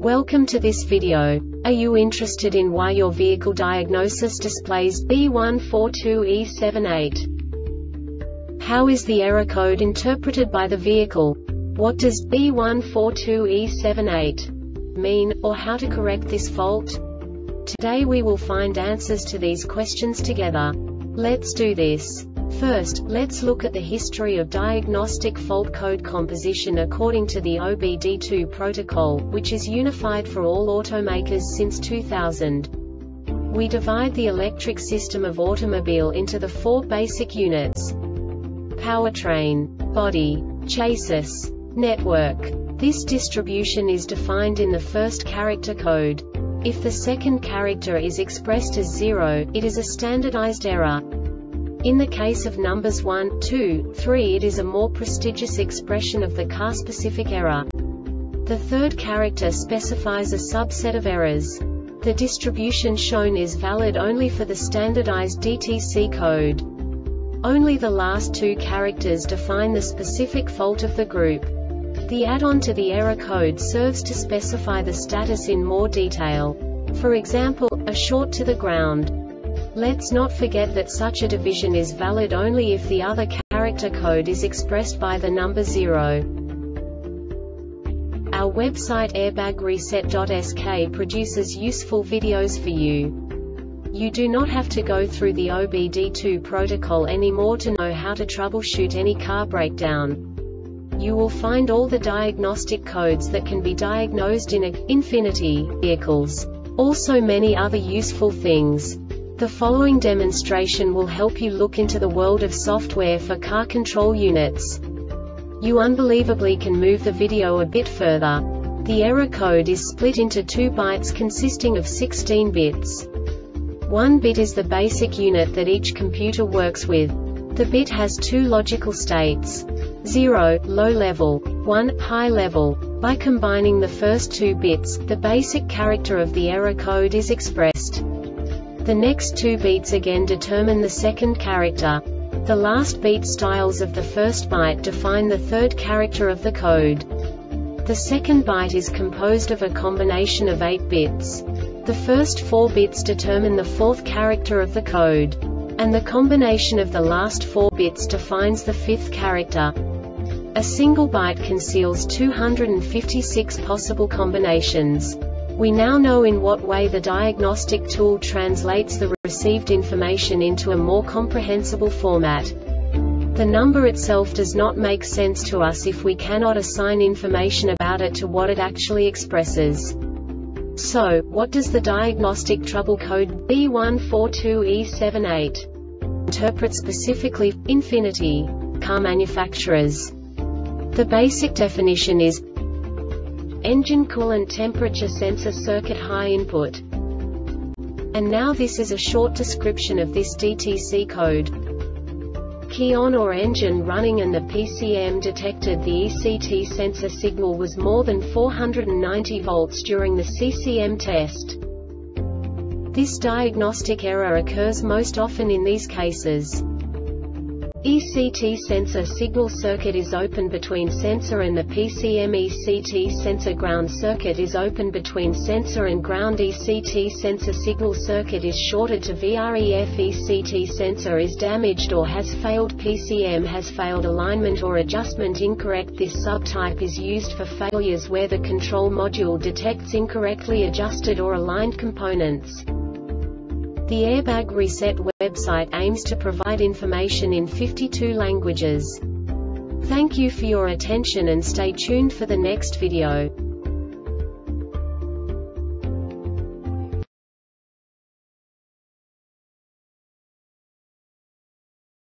Welcome to this video. Are you interested in why your vehicle diagnosis displays B142E78? How is the error code interpreted by the vehicle? What does B142E78 mean, or how to correct this fault? Today we will find answers to these questions together. Let's do this. First, let's look at the history of diagnostic fault code composition according to the OBD2 protocol, which is unified for all automakers since 2000. We divide the electric system of automobile into the four basic units: powertrain, body, chassis, network. This distribution is defined in the first character code. If the second character is expressed as 0, it is a standardized error. In the case of numbers 1, 2, 3, it is a more prestigious expression of the car-specific error. The third character specifies a subset of errors. The distribution shown is valid only for the standardized DTC code. Only the last two characters define the specific fault of the group. The add-on to the error code serves to specify the status in more detail. For example, a short to the ground. Let's not forget that such a division is valid only if the other character code is expressed by the number 0. Our website airbagreset.sk produces useful videos for you. You do not have to go through the OBD2 protocol anymore to know how to troubleshoot any car breakdown. You will find all the diagnostic codes that can be diagnosed in Infinity vehicles. Also many other useful things. The following demonstration will help you look into the world of software for car control units. You unbelievably can move the video a bit further. The error code is split into 2 bytes consisting of 16 bits. 1 bit is the basic unit that each computer works with. The bit has 2 logical states: 0, low level, 1, high level. By combining the first 2 bits, the basic character of the error code is expressed. The next 2 beats again determine the second character. The last beat styles of the first byte define the third character of the code. The second byte is composed of a combination of 8 bits. The first 4 bits determine the fourth character of the code. And the combination of the last 4 bits defines the fifth character. A single byte conceals 256 possible combinations. We now know in what way the diagnostic tool translates the received information into a more comprehensible format. The number itself does not make sense to us if we cannot assign information about it to what it actually expresses. So, what does the diagnostic trouble code B142E78 interpret specifically for Infinity car manufacturers? The basic definition is engine coolant temperature sensor circuit high input. And now this is a short description of this DTC code. Key on or engine running and the PCM detected the ECT sensor signal was more than 490 volts during the CCM test. This diagnostic error occurs most often in these cases: ECT sensor signal circuit is open between sensor and the PCM. ECT sensor ground circuit is open between sensor and ground. ECT sensor signal circuit is shorted to VREF. ECT sensor is damaged or has failed. PCM has failed alignment or adjustment incorrect. This subtype is used for failures where the control module detects incorrectly adjusted or aligned components. The Airbag Reset website aims to provide information in 52 languages. Thank you for your attention and stay tuned for the next video.